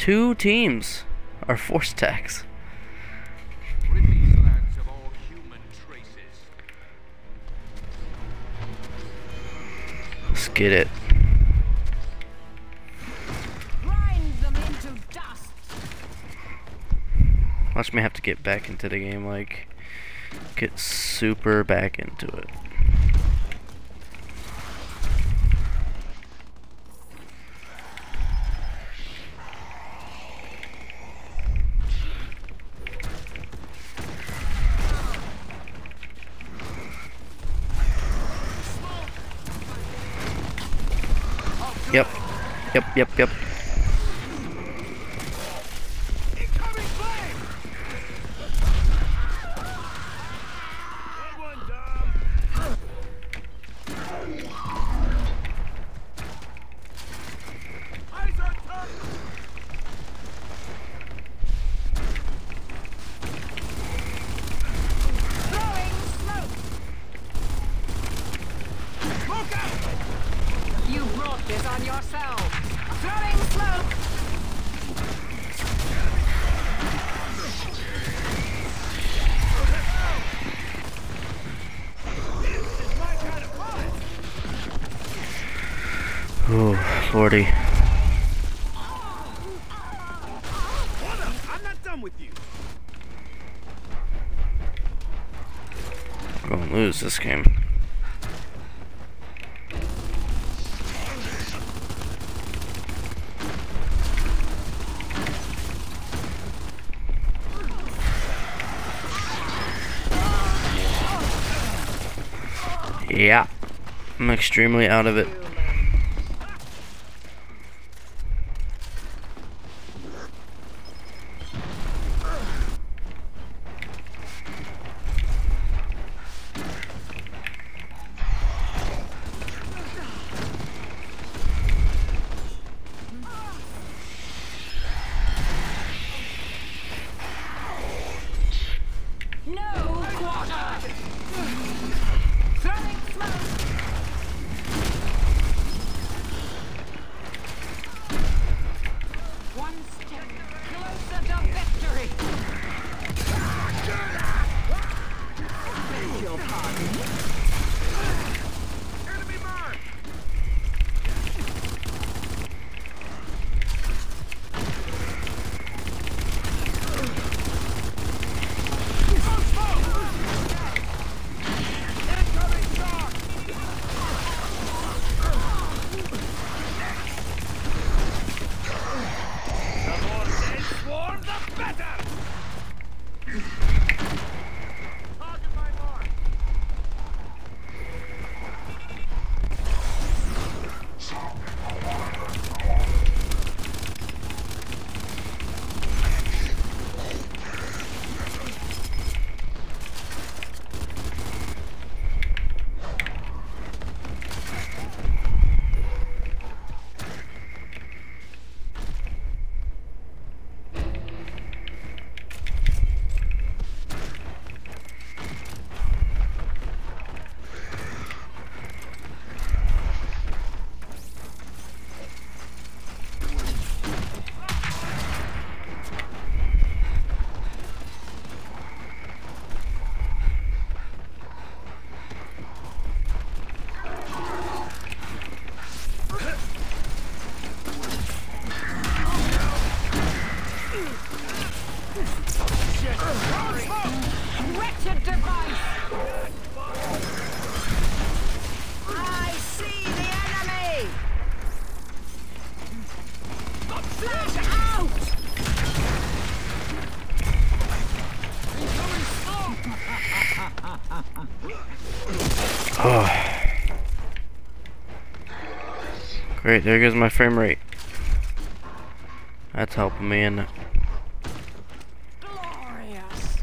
2 teams are force attacks. Rid these lands of all human traces. Let's get it. Grind them into dust. Watch me have to get back into the game, like, get super back into it. Yep. Yep. Incoming flame! Good one, Dom. Eyes on top! Throwing smoke. Smoke out! You brought this on yourselves. Throwing smoke. This is my kind of fun! Oh, lordy. Hold up! I'm not done with you! We're gonna lose this game. Yeah, I'm extremely out of it. No quarter. Throwing smoke. One step closer to victory. Beg your pardon. Enemy mark! Incoming shock! The more dead swarm, the better! Target my mark! Wretched device. I see the enemy. Flash out. Oh. Great, there goes my frame rate. That's helping me in. Glorious.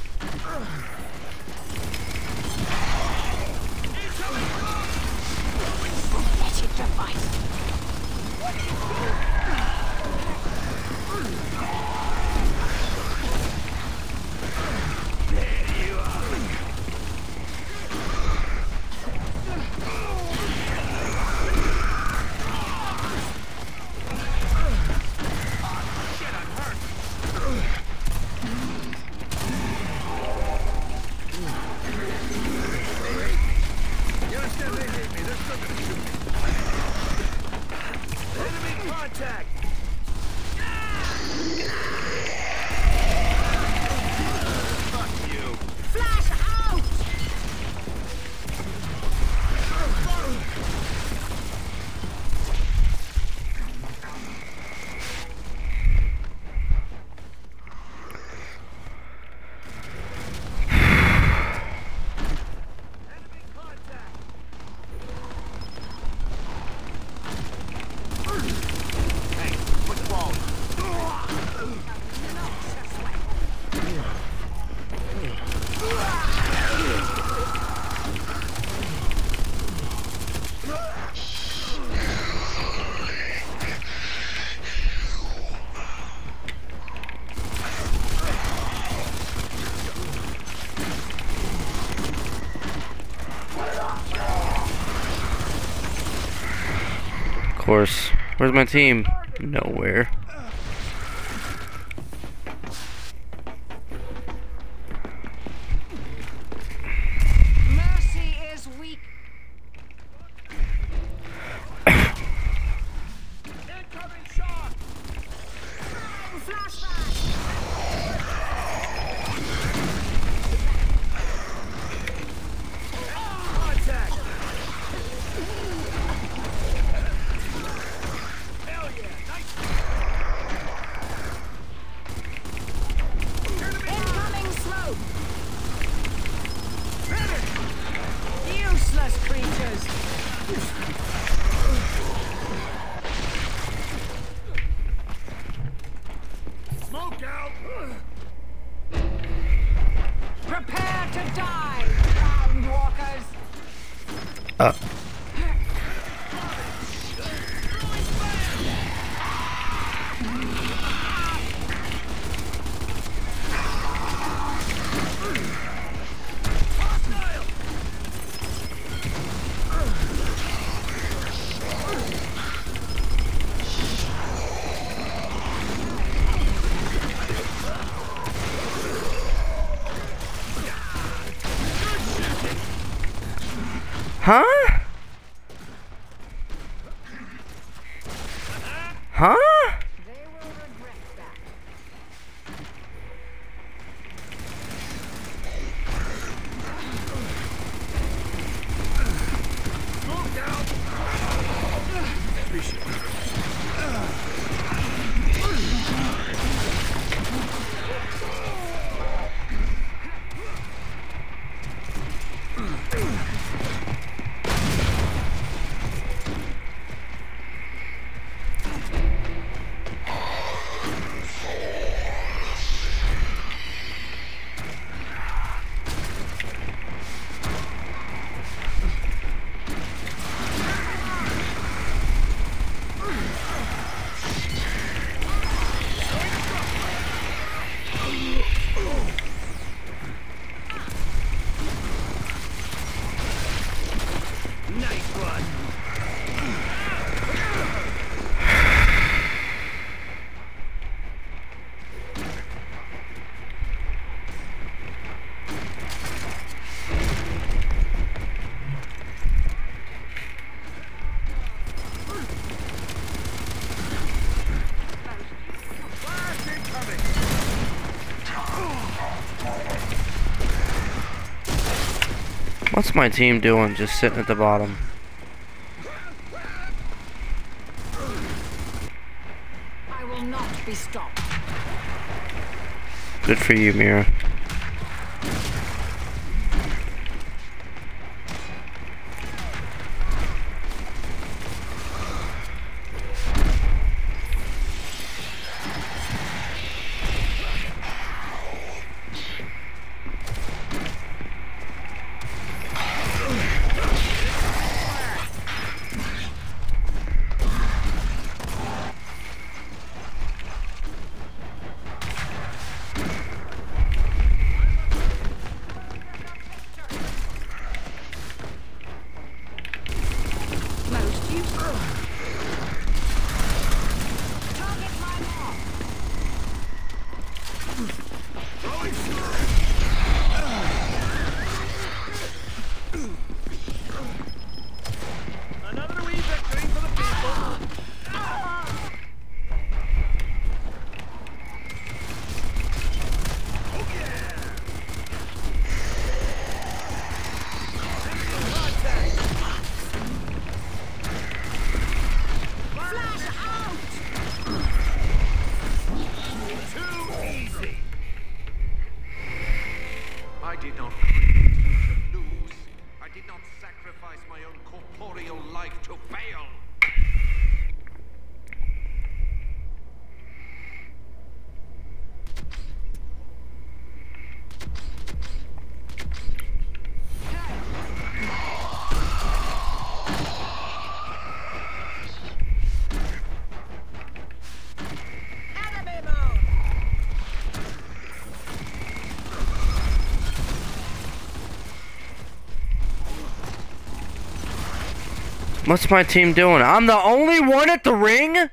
Wretched device. contact! Fuck you! Flash out! Enemy contact! Hey, what's wrong? Of course. Where's my team? Nowhere. Mercy is weak. Incoming shot! Flashback! Contact! Hell yeah! Nice! Incoming smoke! Useless creatures! Smoke out! Prepare to die, ground walkers! Uh. Hostile! Huh? Huh? They will regret that. Smoke out! Appreciate it. Nice one! Blast incoming! What's my team doing just sitting at the bottom? I will not be stopped. Good for you, Mira. What's my team doing? I'm the only one at the ring?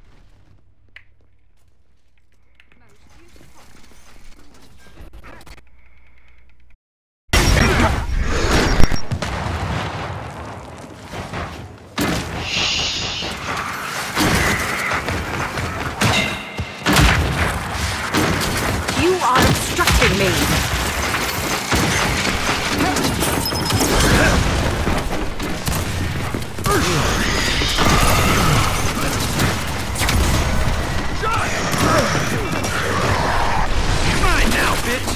You are obstructing me. Mine now, bitch.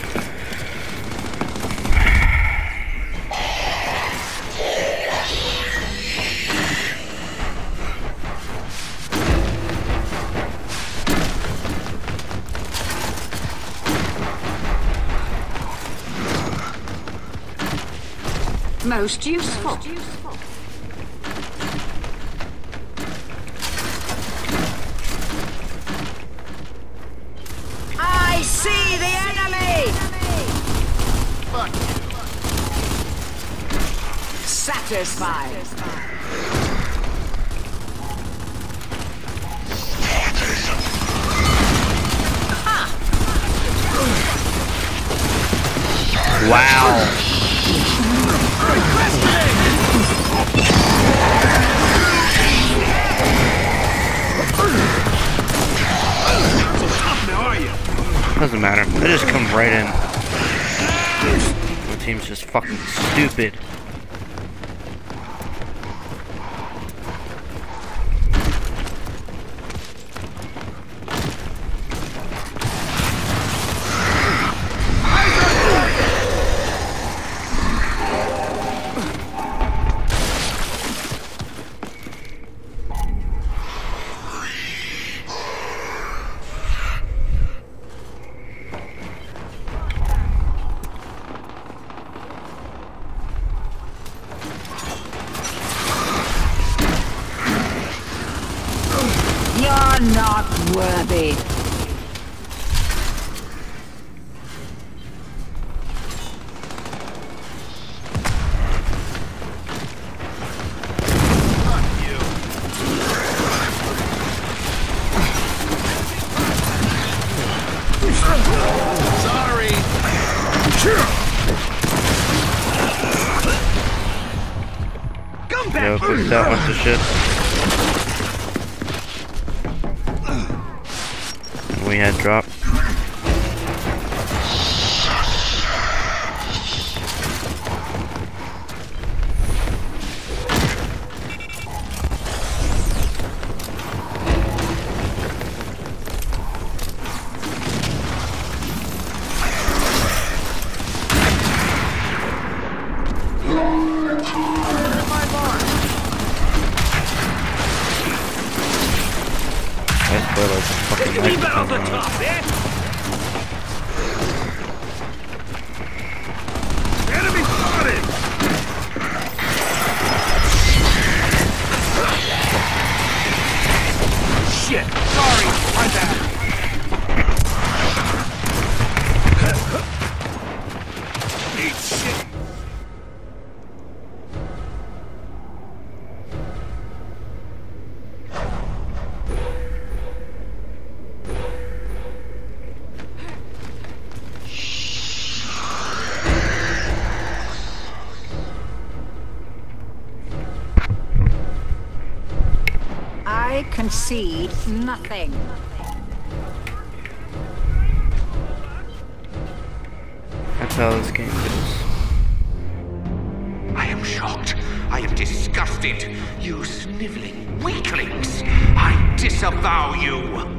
Most useful. I see the enemy! Satisfied. Wow. Doesn't matter. They just come right in. My team's just fucking stupid. You're not worthy. Sorry. Come back. Yo, fix that bunch of shit. We had drop. Leave it on the top, eh? Enemy spotted! Shit! Sorry, my bad. Eat shit! I concede nothing. That's how this game goes. I am shocked. I am disgusted. You sniveling weaklings. I disavow you.